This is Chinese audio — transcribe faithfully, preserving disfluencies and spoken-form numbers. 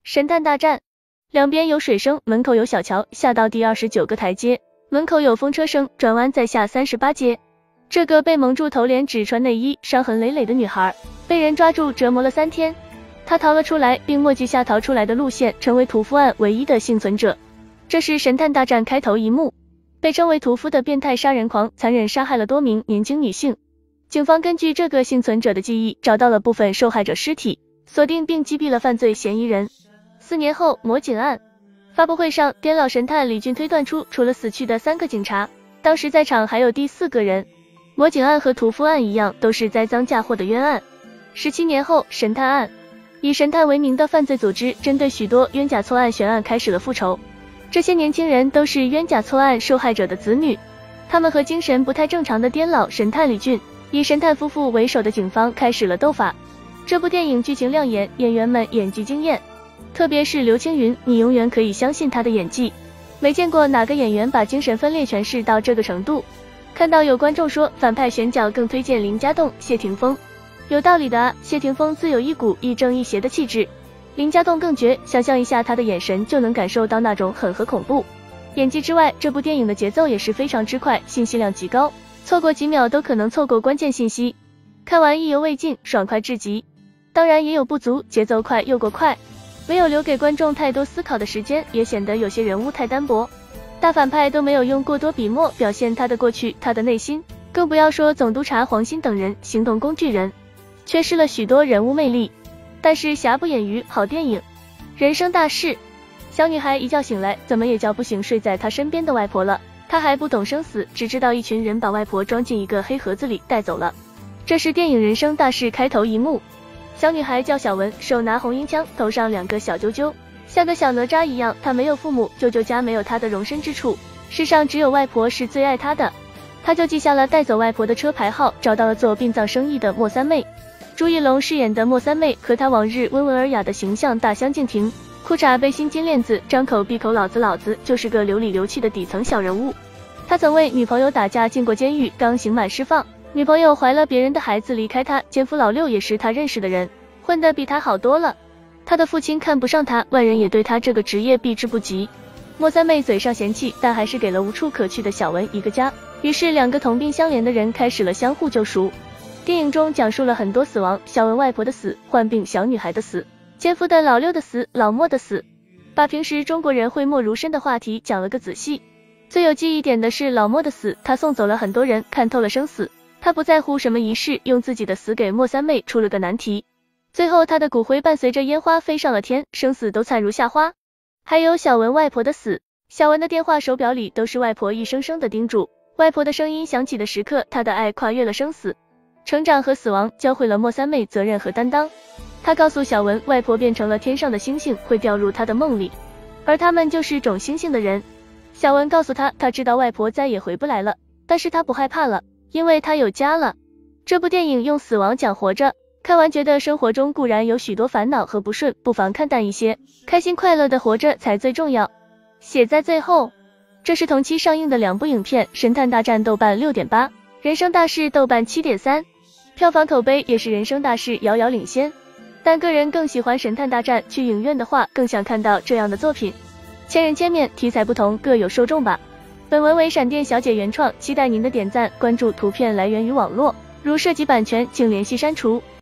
神探大战，两边有水声，门口有小桥，下到第二十九个台阶，门口有风车声，转弯再下三十八阶。这个被蒙住头脸，只穿内衣，伤痕累累的女孩，被人抓住折磨了三天，她逃了出来，并默记下逃出来的路线，成为屠夫案唯一的幸存者。这是神探大战开头一幕，被称为屠夫的变态杀人狂残忍杀害了多名年轻女性。警方根据这个幸存者的记忆，找到了部分受害者尸体，锁定并击毙了犯罪嫌疑人。四年后，魔警案发布会上，颠老神探李俊推断出，除了死去的三个警察，当时在场还有第四个人。魔警案和屠夫案一样，都是栽赃嫁祸的冤案。十七年后，神探案，以神探为名的犯罪组织针对许多冤假错案悬案开始了复仇。这些年轻人都是冤假错案受害者的子女，他们和精神不太正常的颠老神探李俊，以神探夫妇为首的警方开始了斗法。这部电影剧情亮眼，演员们演技惊艳，特别是刘青云，你永远可以相信他的演技，没见过哪个演员把精神分裂诠释到这个程度。看到有观众说反派选角更推荐林家栋、谢霆锋，有道理的啊，谢霆锋自有一股亦正亦邪的气质，林家栋更绝，想象一下他的眼神就能感受到那种狠和恐怖。演技之外，这部电影的节奏也是非常之快，信息量极高，错过几秒都可能错过关键信息。看完意犹未尽，爽快至极。当然也有不足，节奏快又过快，没有留给观众太多思考的时间，也显得有些人物太单薄。大反派都没有用过多笔墨表现他的过去，他的内心，更不要说总督察黄鑫等人，行动工具人，缺失了许多人物魅力。但是瑕不掩瑜，好电影。人生大事，小女孩一觉醒来，怎么也叫不醒睡在她身边的外婆了。她还不懂生死，只知道一群人把外婆装进一个黑盒子里带走了。这是电影人生大事开头一幕。小女孩叫小文，手拿红缨枪，头上两个小揪揪，像个小哪吒一样。她没有父母，舅舅家没有她的容身之处，世上只有外婆是最爱她的。她就记下了带走外婆的车牌号，找到了做殡葬生意的莫三妹。朱一龙饰演的莫三妹和她往日温文尔雅的形象大相径庭，裤衩背心金链子，张口闭口老子老子，就是个流里流气的底层小人物。他曾为女朋友打架进过监狱，刚刑满释放，女朋友怀了别人的孩子离开他，奸夫老六也是他认识的人，混得比他好多了。他的父亲看不上他，外人也对他这个职业避之不及。莫三妹嘴上嫌弃，但还是给了无处可去的小文一个家，于是两个同病相怜的人开始了相互救赎。电影中讲述了很多死亡，小文外婆的死，患病小女孩的死，奸夫的老六的死，老莫的死，把平时中国人讳莫如深的话题讲了个仔细。最有记忆点的是老莫的死，他送走了很多人，看透了生死，他不在乎什么仪式，用自己的死给莫三妹出了个难题。最后他的骨灰伴随着烟花飞上了天，生死都灿如夏花。还有小文外婆的死，小文的电话手表里都是外婆一声声的叮嘱，外婆的声音响起的时刻，她的爱跨越了生死。成长和死亡教会了莫三妹责任和担当。他告诉小文，外婆变成了天上的星星，会掉入他的梦里，而他们就是种星星的人。小文告诉他，他知道外婆再也回不来了，但是他不害怕了，因为他有家了。这部电影用死亡讲活着，看完觉得生活中固然有许多烦恼和不顺，不妨看淡一些，开心快乐的活着才最重要。写在最后，这是同期上映的两部影片，神探大战豆瓣 六点八， 人生大事豆瓣 七点三， 票房口碑也是人生大事遥遥领先。但个人更喜欢神探大战，去影院的话更想看到这样的作品。千人千面，题材不同，各有受众吧。本文为闪电小姐原创，期待您的点赞关注，图片来源于网络，如涉及版权请联系删除。